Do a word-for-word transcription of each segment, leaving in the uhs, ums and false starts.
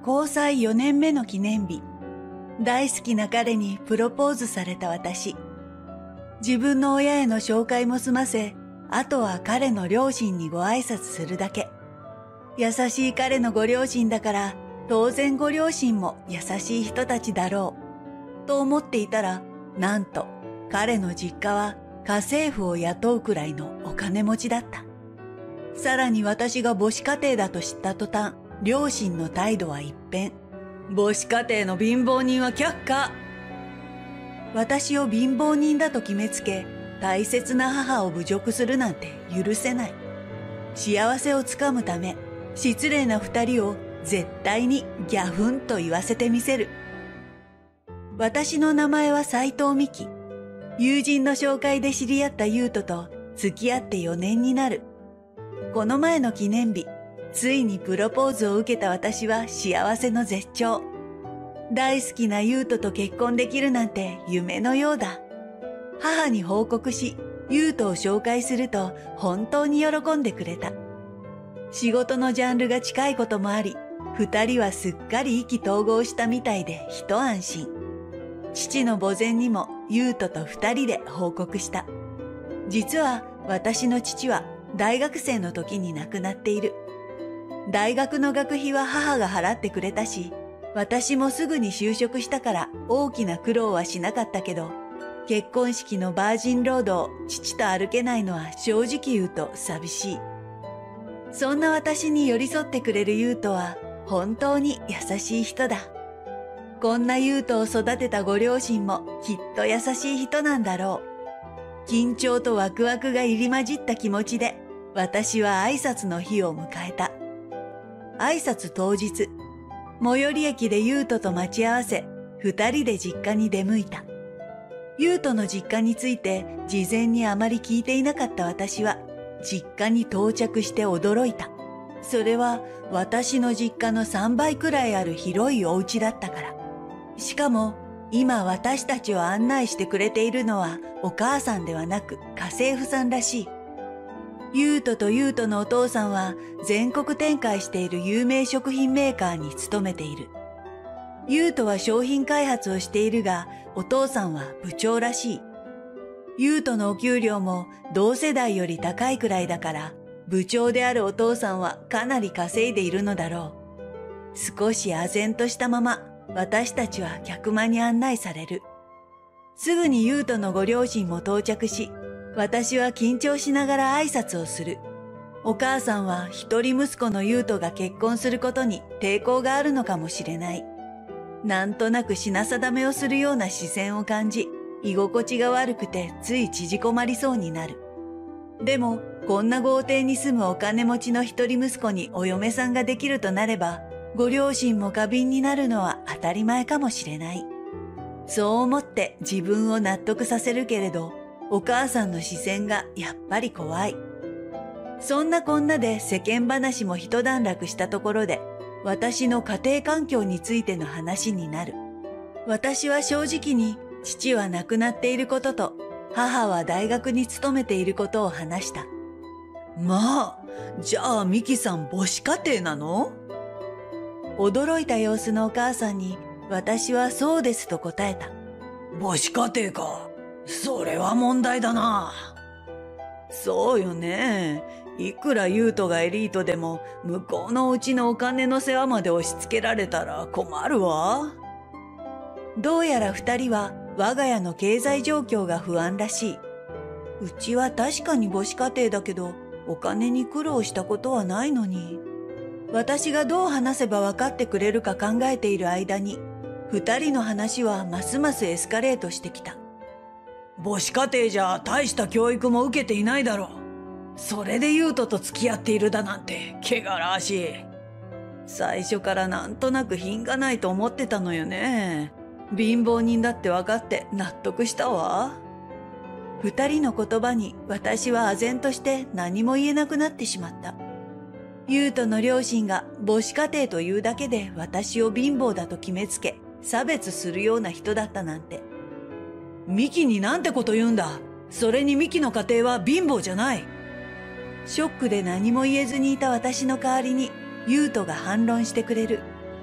交際よねんめの記念日、大好きな彼にプロポーズされた私。自分の親への紹介も済ませ、あとは彼の両親にご挨拶するだけ。優しい彼のご両親だから、当然ご両親も優しい人たちだろう。と思っていたら、なんと彼の実家は家政婦を雇うくらいのお金持ちだった。さらに私が母子家庭だと知った途端、両親の態度は一変。母子家庭の貧乏人は却下。私を貧乏人だと決めつけ、大切な母を侮辱するなんて許せない。幸せをつかむため、失礼な二人を絶対にギャフンと言わせてみせる。私の名前は斉藤美希。友人の紹介で知り合った優斗と付き合ってよねんになる。この前の記念日、ついにプロポーズを受けた私は幸せの絶頂。大好きな優斗と結婚できるなんて夢のようだ。母に報告し、優斗を紹介すると本当に喜んでくれた。仕事のジャンルが近いこともあり、二人はすっかり意気投合したみたいで一安心。父の墓前にも優斗と二人で報告した。実は私の父は大学生の時に亡くなっている。大学の学費は母が払ってくれたし、私もすぐに就職したから大きな苦労はしなかったけど、結婚式のバージンロードを父と歩けないのは正直言うと寂しい。そんな私に寄り添ってくれる優斗は本当に優しい人だ。こんな優斗を育てたご両親もきっと優しい人なんだろう。緊張とワクワクが入り混じった気持ちで私は挨拶の日を迎えた。挨拶当日、最寄り駅で優斗と待ち合わせ、二人で実家に出向いた。優斗の実家について事前にあまり聞いていなかった私は、実家に到着して驚いた。それは私の実家のさんばいくらいある広いお家だったから。しかも今私たちを案内してくれているのはお母さんではなく家政婦さんらしい。優斗と優斗のお父さんは全国展開している有名食品メーカーに勤めている。優斗は商品開発をしているが、お父さんは部長らしい。優斗のお給料も同世代より高いくらいだから、部長であるお父さんはかなり稼いでいるのだろう。少し唖然としたまま、私たちは客間に案内される。すぐに優斗のご両親も到着し、私は緊張しながら挨拶をする。お母さんは一人息子の優斗が結婚することに抵抗があるのかもしれない。なんとなく品定めをするような視線を感じ、居心地が悪くてつい縮こまりそうになる。でも、こんな豪邸に住むお金持ちの一人息子にお嫁さんができるとなれば、ご両親も過敏になるのは当たり前かもしれない。そう思って自分を納得させるけれど、お母さんの視線がやっぱり怖い。そんなこんなで世間話も一段落したところで、私の家庭環境についての話になる。私は正直に父は亡くなっていることと、母は大学に勤めていることを話した。 まあ、じゃあミキさん母子家庭なの？ 驚いた様子のお母さんに、私はそうですと答えた。 母子家庭か。それは問題だな。 そうよね。いくら優斗がエリートでも、向こうのうちのお金の世話まで押し付けられたら困るわ。どうやら二人は我が家の経済状況が不安らしい。うちは確かに母子家庭だけど、お金に苦労したことはないのに。私がどう話せば分かってくれるか考えている間に、二人の話はますますエスカレートしてきた。 母子家庭じゃ大した教育も受けていないだろう。それで優斗と付き合っているだなんて汚らしい。 最初からなんとなく品がないと思ってたのよね。貧乏人だって分かって納得したわ。二人の言葉に私は唖然として何も言えなくなってしまった。優斗の両親が母子家庭というだけで私を貧乏だと決めつけ、差別するような人だったなんて。 ミキになんてこと言うんだ。それにミキの家庭は貧乏じゃない。 ショックで何も言えずにいた私の代わりに優斗が反論してくれる。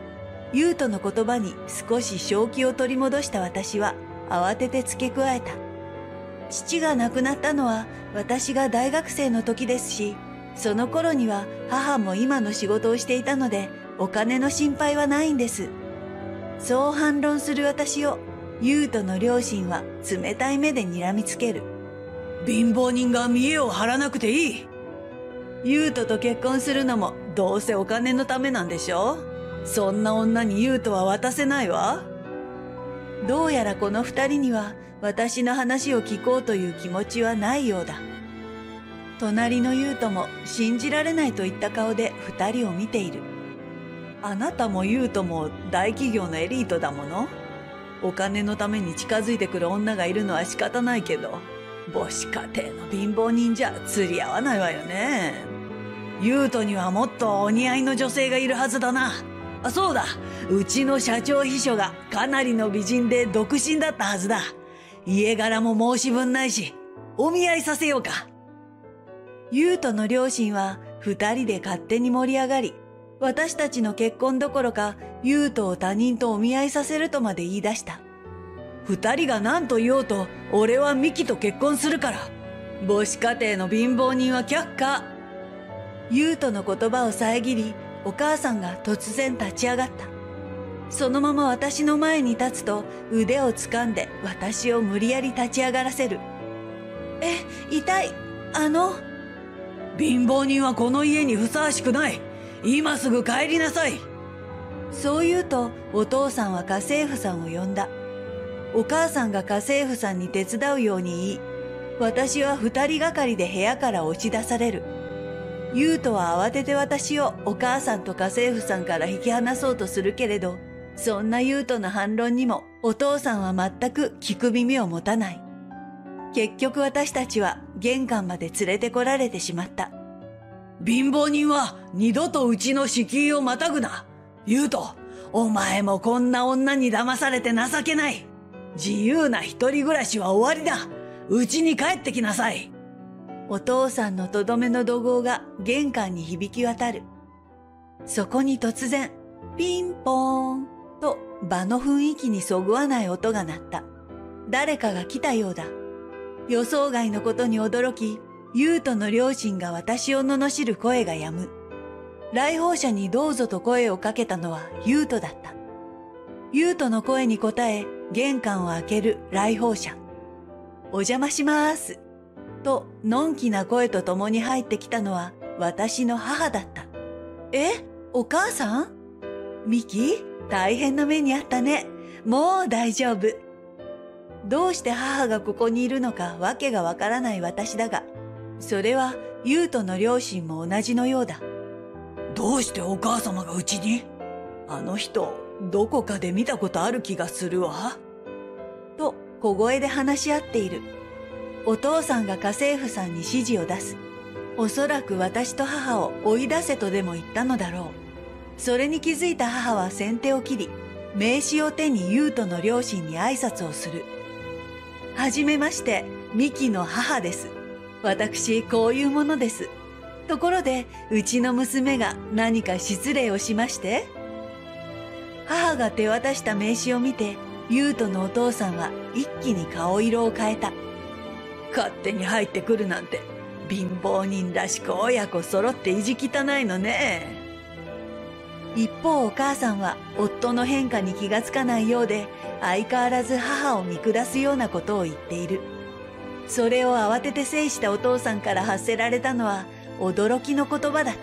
優斗の言葉に少し正気を取り戻した私は慌てて付け加えた。父が亡くなったのは私が大学生の時ですし、その頃には母も今の仕事をしていたのでお金の心配はないんです。そう反論する私を優斗の両親は冷たい目で睨みつける。 貧乏人が見栄を張らなくていい。 優斗と結婚するのもどうせお金のためなんでしょ。そんな女に優斗は渡せないわ。どうやらこの二人には私の話を聞こうという気持ちはないようだ。隣の優斗も信じられないといった顔で二人を見ている。あなたも優斗も大企業のエリートだもの。お金のために近づいてくる女がいるのは仕方ないけど、母子家庭の貧乏人じゃ釣り合わないわよね。優斗にはもっとお似合いの女性がいるはずだな。あ、そうだ。うちの社長秘書がかなりの美人で独身だったはずだ。家柄も申し分ないし、お見合いさせようか。優斗の両親は二人で勝手に盛り上がり、私たちの結婚どころか優斗を他人とお見合いさせるとまで言い出した。二人が何と言おうと俺はミキと結婚するから。母子家庭の貧乏人は却下。優斗の言葉を遮り、お母さんが突然立ち上がった。そのまま私の前に立つと腕を掴んで私を無理やり立ち上がらせる。え、痛い。あの。 貧乏人はこの家にふさわしくない。今すぐ帰りなさい。 そう言うとお父さんは家政婦さんを呼んだ。お母さんが家政婦さんに手伝うように言い、私は二人がかりで部屋から押し出される。優斗は慌てて私をお母さんと家政婦さんから引き離そうとするけれど、そんな優斗の反論にもお父さんは全く聞く耳を持たない。結局私たちは玄関まで連れてこられてしまった。 貧乏人は二度とうちの敷居をまたぐな。優斗、お前もこんな女に騙されて情けない。自由な一人暮らしは終わりだ。うちに帰ってきなさい。 お父さんのとどめの怒号が玄関に響き渡る。そこに突然、ピンポーンと場の雰囲気にそぐわない音が鳴った。誰かが来たようだ。予想外のことに驚き、優斗の両親が私を罵る声が止む。来訪者にどうぞと声をかけたのは優斗だった。優斗の声に応え、玄関を開ける来訪者。お邪魔します。と、のんきな声とともに入ってきたのは私の母だった。え、お母さん？ミキ、大変な目にあったね。もう大丈夫。どうして母がここにいるのかわけがわからない私だが、それは優斗の両親も同じのようだ。 どうしてお母様がうちに？あの人、どこかで見たことある気がするわ。 と小声で話し合っている。お父さんが家政婦さんに指示を出す。おそらく私と母を追い出せとでも言ったのだろう。それに気づいた母は先手を切り、名刺を手に優斗の両親に挨拶をする。はじめまして、ミキの母です。私、こういうものです。ところで、うちの娘が何か失礼をしまして？母が手渡した名刺を見て、優斗のお父さんは一気に顔色を変えた。 勝手に入ってくるなんて、貧乏人らしく親子揃って意地汚いのね。 一方お母さんは夫の変化に気がつかないようで、相変わらず母を見下すようなことを言っている。それを慌てて制したお父さんから発せられたのは驚きの言葉だった。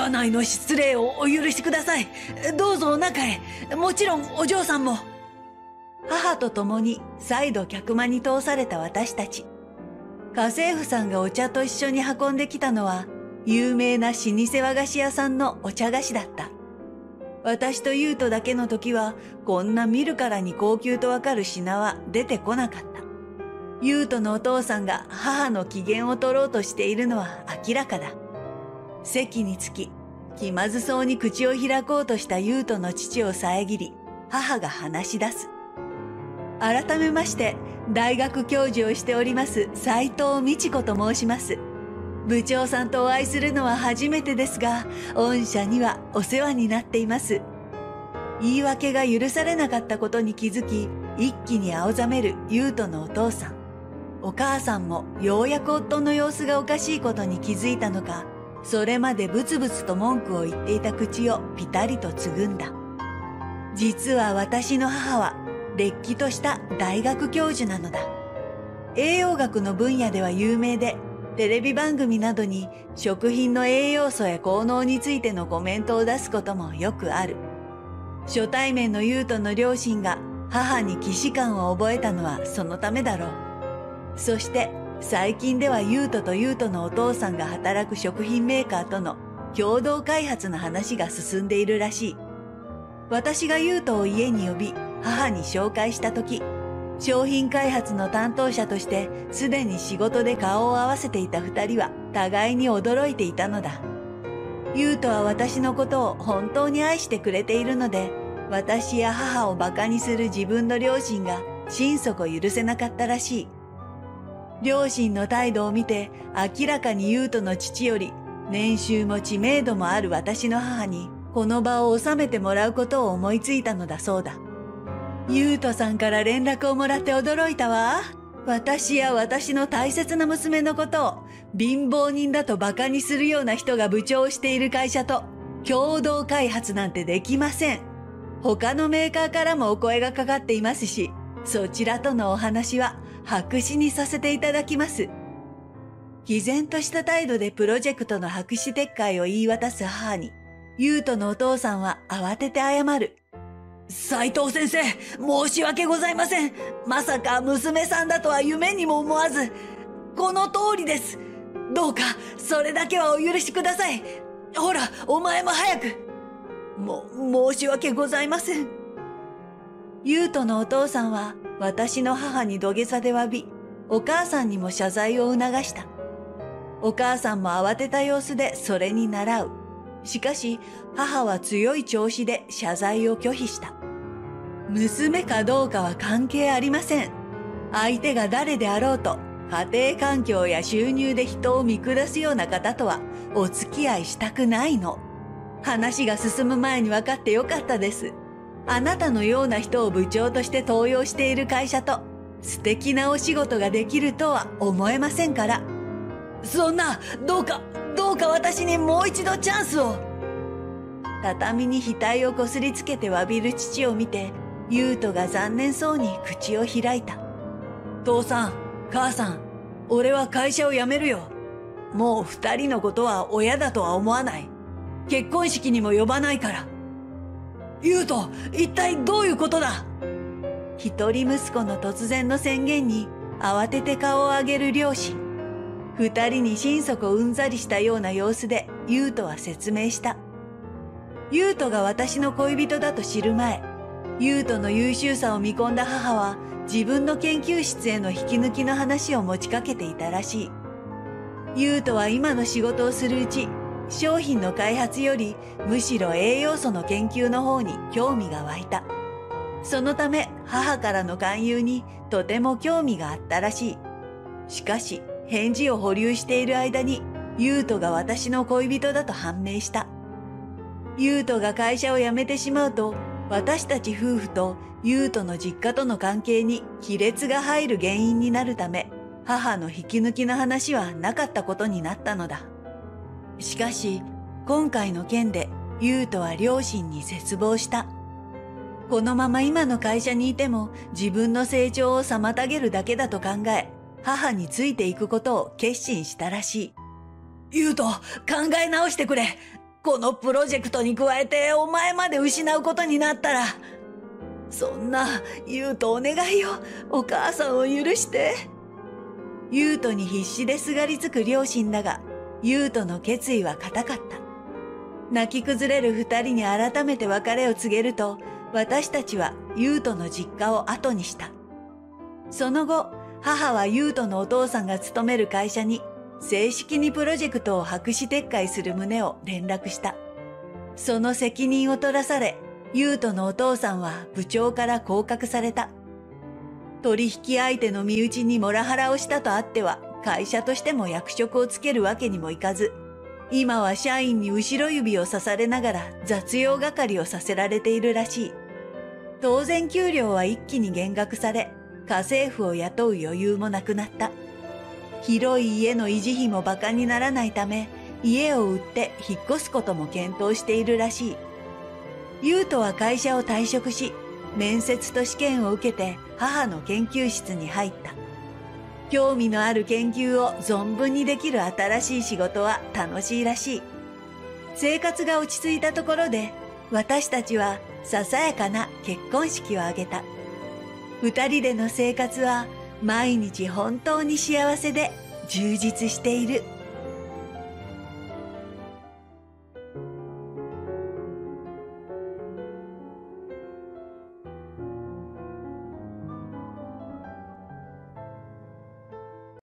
家内の失礼をお許しください。どうぞ中へ。もちろんお嬢さんも。 母と共に再度客間に通された私たち。家政婦さんがお茶と一緒に運んできたのは、有名な老舗和菓子屋さんのお茶菓子だった。私と優斗だけの時は、こんな見るからに高級とわかる品は出てこなかった。優斗のお父さんが母の機嫌を取ろうとしているのは明らかだ。席につき、気まずそうに口を開こうとした優斗の父を遮り、母が話し出す。改めまして、大学教授をしております斉藤美智子と申します。部長さんとお会いするのは初めてですが、御社にはお世話になっています。 言い訳が許されなかったことに気づき、一気に青ざめる優斗のお父さん。お母さんもようやく夫の様子がおかしいことに気づいたのか、それまでブツブツと文句を言っていた口をピタリとつぐんだ。実は私の母は、れっきとした大学教授なのだ。栄養学の分野では有名で、テレビ番組などに食品の栄養素や効能についてのコメントを出すこともよくある。初対面の優斗の両親が母に既視感を覚えたのはそのためだろう。そして最近では優斗と優斗のお父さんが働く食品メーカーとの共同開発の話が進んでいるらしい。私が優斗を家に呼び母に紹介したとき、商品開発の担当者としてすでに仕事で顔を合わせていた二人は互いに驚いていたのだ。優斗は私のことを本当に愛してくれているので、私や母を馬鹿にする自分の両親が心底許せなかったらしい。両親の態度を見て明らかに優斗の父より年収も知名度もある私の母にこの場を収めてもらうことを思いついたのだそうだ。優斗さんから連絡をもらって驚いたわ。私や私の大切な娘のことを貧乏人だと馬鹿にするような人が部長をしている会社と共同開発なんてできません。他のメーカーからもお声がかかっていますし、そちらとのお話は白紙にさせていただきます。毅然とした態度でプロジェクトの白紙撤回を言い渡す母に、優斗のお父さんは慌てて謝る。斉藤先生、申し訳ございません。まさか娘さんだとは夢にも思わず、この通りです。どうかそれだけはお許しください。ほら、お前も早く。も、申し訳ございません。優斗のお父さんは私の母に土下座で詫び、お母さんにも謝罪を促した。お母さんも慌てた様子でそれに倣う。しかし母は強い調子で謝罪を拒否した。娘かどうかは関係ありません。相手が誰であろうと、家庭環境や収入で人を見下すような方とはお付き合いしたくないの。話が進む前に分かってよかったです。あなたのような人を部長として登用している会社と素敵なお仕事ができるとは思えませんから。そんな、どうか、どうか私にもう一度チャンスを。畳に額をこすりつけて詫びる父を見て、優斗が残念そうに口を開いた。父さん、母さん、俺は会社を辞めるよ。もう二人のことは親だとは思わない。結婚式にも呼ばないから。優斗、一体どういうことだ？一人息子の突然の宣言に慌てて顔を上げる両親。二人に心底うんざりしたような様子で優斗は説明した。優斗が私の恋人だと知る前、優斗の優秀さを見込んだ母は自分の研究室への引き抜きの話を持ちかけていたらしい。優斗は今の仕事をするうち、商品の開発よりむしろ栄養素の研究の方に興味が湧いた。そのため母からの勧誘にとても興味があったらしい。しかし返事を保留している間に優斗が私の恋人だと判明した。優斗が会社を辞めてしまうと、私たち夫婦と優斗の実家との関係に亀裂が入る原因になるため、母の引き抜きの話はなかったことになったのだ。しかし、今回の件で優斗は両親に絶望した。このまま今の会社にいても自分の成長を妨げるだけだと考え、母についていくことを決心したらしい。優斗、考え直してくれ。このプロジェクトに加えてお前まで失うことになったら。そんな、優斗お願いよ。お母さんを許して。優斗に必死ですがりつく両親だが、優斗の決意は固かった。泣き崩れる二人に改めて別れを告げると、私たちは優斗の実家を後にした。その後、母は優斗のお父さんが勤める会社に正式にプロジェクトを白紙撤回する旨を連絡した。その責任を取らされ、優斗のお父さんは部長から降格された。取引相手の身内にモラハラをしたとあっては、会社としても役職をつけるわけにもいかず、 今は社員に後ろ指を刺されながら雑用係をさせられているらしい。当然給料は一気に減額され、家政婦を雇う余裕もなくなった。広い家の維持費も馬鹿にならないため、家を売って引っ越すことも検討しているらしい。優斗は会社を退職し、面接と試験を受けて母の研究室に入った。興味のある研究を存分にできる新しい仕事は楽しいらしい。生活が落ち着いたところで、私たちはささやかな結婚式を挙げた。二人での生活は毎日本当に幸せで充実している。